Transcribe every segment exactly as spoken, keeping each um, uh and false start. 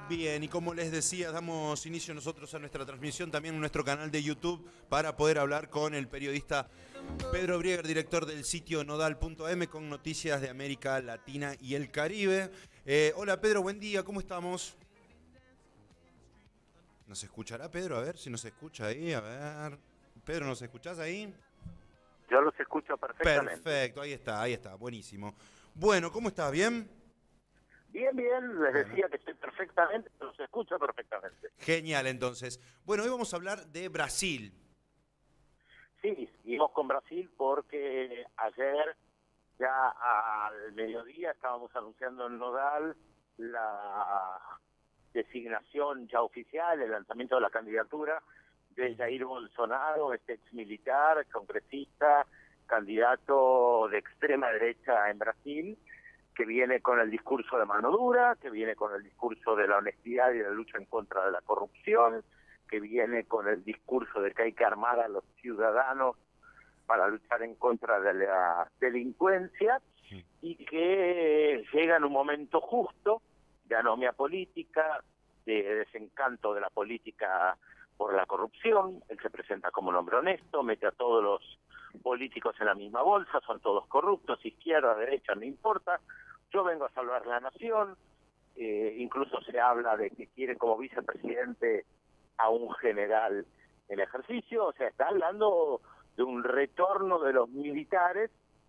Bien, y como les decía, damos inicio nosotros a nuestra transmisión también en nuestro canal de YouTube para poder hablar con el periodista Pedro Brieger, director del sitio nodal punto eme, con noticias de América Latina y el Caribe. Eh, hola Pedro, buen día, ¿cómo estamos? ¿Nos escuchará Pedro? A ver si nos escucha ahí, a ver. Pedro, ¿nos escuchás ahí? Yo los escucho perfectamente. Perfecto, ahí está, ahí está, buenísimo. Bueno, ¿cómo estás? ¿Bien? Bien, bien, les Bueno. decía que estoy perfectamente, los escucho perfectamente. Genial, entonces. Bueno, hoy vamos a hablar de Brasil. Sí, seguimos con Brasil porque ayer, ya al mediodía, estábamos anunciando en Nodal la designación ya oficial, el lanzamiento de la candidatura de Jair Bolsonaro, este ex militar, congresista, candidato de extrema derecha en Brasil, que viene con el discurso de mano dura, que viene con el discurso de la honestidad y de la lucha en contra de la corrupción, que viene con el discurso de que hay que armar a los ciudadanos para luchar en contra de la delincuencia, y que llega en un momento justo de anomia política, de desencanto de la política por la corrupción. Él se presenta como un hombre honesto, mete a todos los políticos en la misma bolsa, son todos corruptos, izquierda, derecha, no importa. Yo vengo a salvar la nación, eh, incluso se habla de que quiere como vicepresidente a un general en ejercicio, o sea, está hablando de un retorno de los militares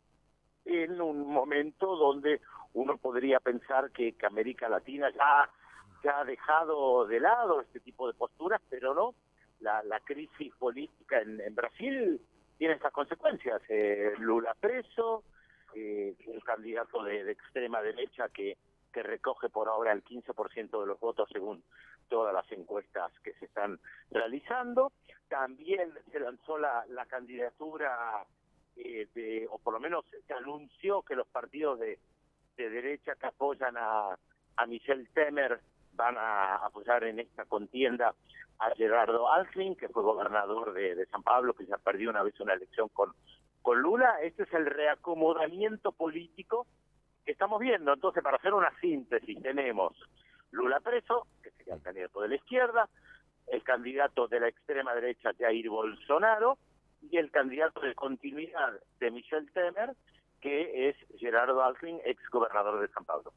en un momento donde uno podría pensar que, que América Latina ya, ya ha dejado de lado este tipo de posturas, pero no, la, la crisis política en, en Brasil tiene estas consecuencias. Eh, Lula preso, eh, un candidato de, de extrema derecha que, que recoge por ahora el quince por ciento de los votos según todas las encuestas que se están realizando. También se lanzó la, la candidatura, eh, de, o por lo menos se anunció que los partidos de, de derecha que apoyan a, a Michel Temer van a apoyar en esta contienda a Gerardo Alckmin, que fue gobernador de, de San Pablo, que ya perdió una vez una elección con, con Lula. Este es el reacomodamiento político que estamos viendo. Entonces, para hacer una síntesis, tenemos Lula preso, que sería el candidato de la izquierda, el candidato de la extrema derecha, Jair Bolsonaro, y el candidato de continuidad de Michel Temer, que es Gerardo Alckmin, ex gobernador de San Pablo.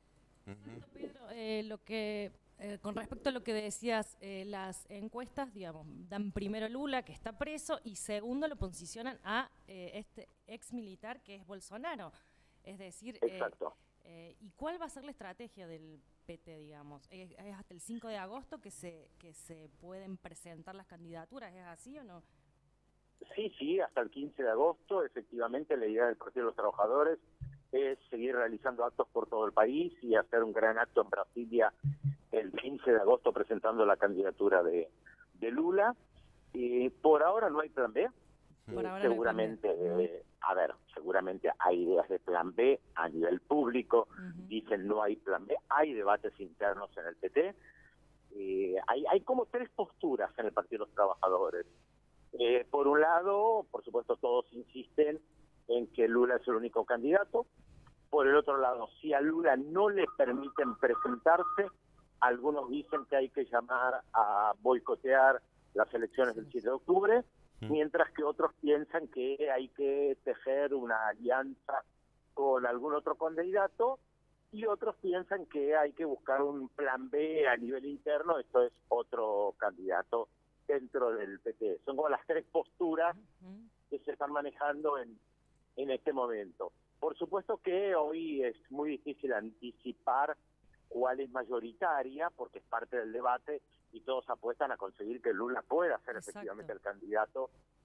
Pedro, eh, lo que eh, con respecto a lo que decías, eh, las encuestas, digamos, dan primero Lula, que está preso, y segundo lo posicionan a eh, este ex militar que es Bolsonaro. Es decir, Exacto. Eh, eh, ¿y cuál va a ser la estrategia del P T, digamos? ¿Es, es hasta el cinco de agosto que se que se pueden presentar las candidaturas? ¿Es así o no? Sí, sí, hasta el quince de agosto, efectivamente, la idea del Partido de los Trabajadores es seguir realizando actos por todo el país y hacer un gran acto en Brasilia el quince de agosto presentando la candidatura de, de Lula. Y por ahora no hay plan B. Por Eh, ahora no hay seguramente, plan B. eh, a ver, seguramente hay ideas de plan B a nivel público. Uh-huh. Dicen no hay plan B, hay debates internos en el P T. Eh, hay, hay como tres posturas en el Partido de los Trabajadores. Eh, por un lado, por supuesto, todos insisten en que Lula es el único candidato. Por el otro lado, si a Lula no le permiten presentarse, algunos dicen que hay que llamar a boicotear las elecciones del siete de octubre, mientras que otros piensan que hay que tejer una alianza con algún otro candidato, y otros piensan que hay que buscar un plan B a nivel interno, esto es otro candidato dentro del P T. Son como las tres posturas que se están manejando en, en este momento. Por supuesto que hoy es muy difícil anticipar cuál es mayoritaria, porque es parte del debate y todos apuestan a conseguir que Lula pueda ser Exacto. efectivamente el candidato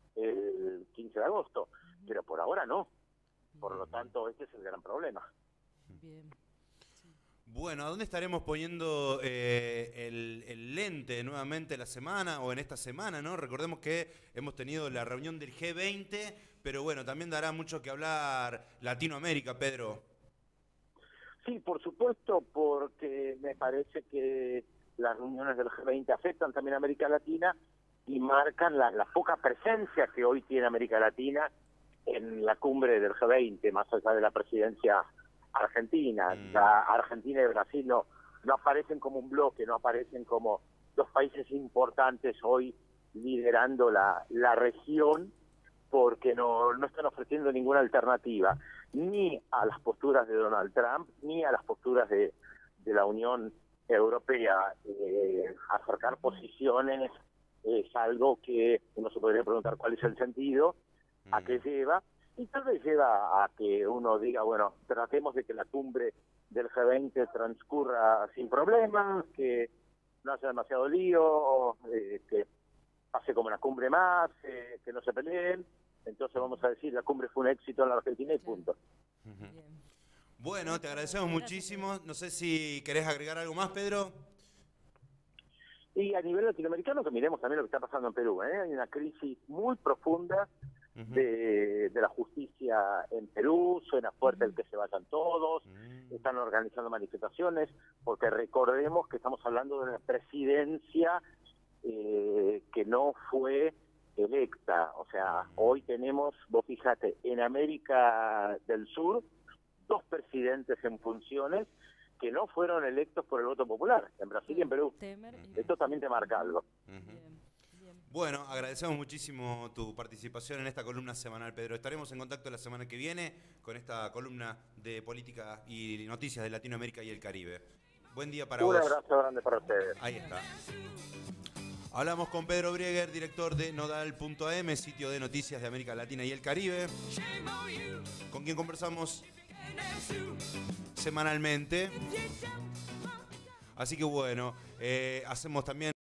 el quince de agosto, uh-huh. Pero por ahora no. Por lo tanto, este es el gran problema. Bien. Bueno, ¿a dónde estaremos poniendo eh, el, el lente nuevamente la semana o en esta semana, ¿no? Recordemos que hemos tenido la reunión del G veinte, pero bueno, también dará mucho que hablar Latinoamérica, Pedro. Sí, por supuesto, porque me parece que las reuniones del G veinte afectan también a América Latina y marcan la, la poca presencia que hoy tiene América Latina en la cumbre del G veinte, más allá de la presidencia argentina. Mm. Ya Argentina y Brasil no, no aparecen como un bloque, no aparecen como dos países importantes hoy liderando la, la región, porque no, no están ofreciendo ninguna alternativa, ni a las posturas de Donald Trump, ni a las posturas de, de la Unión Europea. Eh, acercar posiciones es algo que uno se podría preguntar cuál es el sentido, a qué lleva, y tal vez lleva a que uno diga, bueno, tratemos de que la cumbre del G veinte transcurra sin problemas, que no haya demasiado lío, eh, que pase como una cumbre más, eh, que no se peleen. Entonces vamos a decir, la cumbre fue un éxito en la Argentina y punto. Uh-huh. Bueno, te agradecemos muchísimo. No sé si querés agregar algo más, Pedro. Y a nivel latinoamericano, que miremos también lo que está pasando en Perú. ¿eh? Hay una crisis muy profunda uh-huh. de, de la justicia en Perú. Suena fuerte uh-huh. el que se vayan todos. Uh-huh. Están organizando manifestaciones, porque recordemos que estamos hablando de una presidencia eh, que no fue electa. O sea, hoy tenemos, vos fíjate, en América del Sur, dos presidentes en funciones que no fueron electos por el voto popular, en Brasil y en Perú. Esto también te marca algo. Uh-huh. Bueno, agradecemos muchísimo tu participación en esta columna semanal, Pedro. Estaremos en contacto la semana que viene con esta columna de política y noticias de Latinoamérica y el Caribe. Buen día para Un vos. Un abrazo grande para ustedes. Ahí está. Hablamos con Pedro Brieger, director de Nodal punto a eme, sitio de noticias de América Latina y el Caribe, con quien conversamos semanalmente. Así que bueno, eh, hacemos también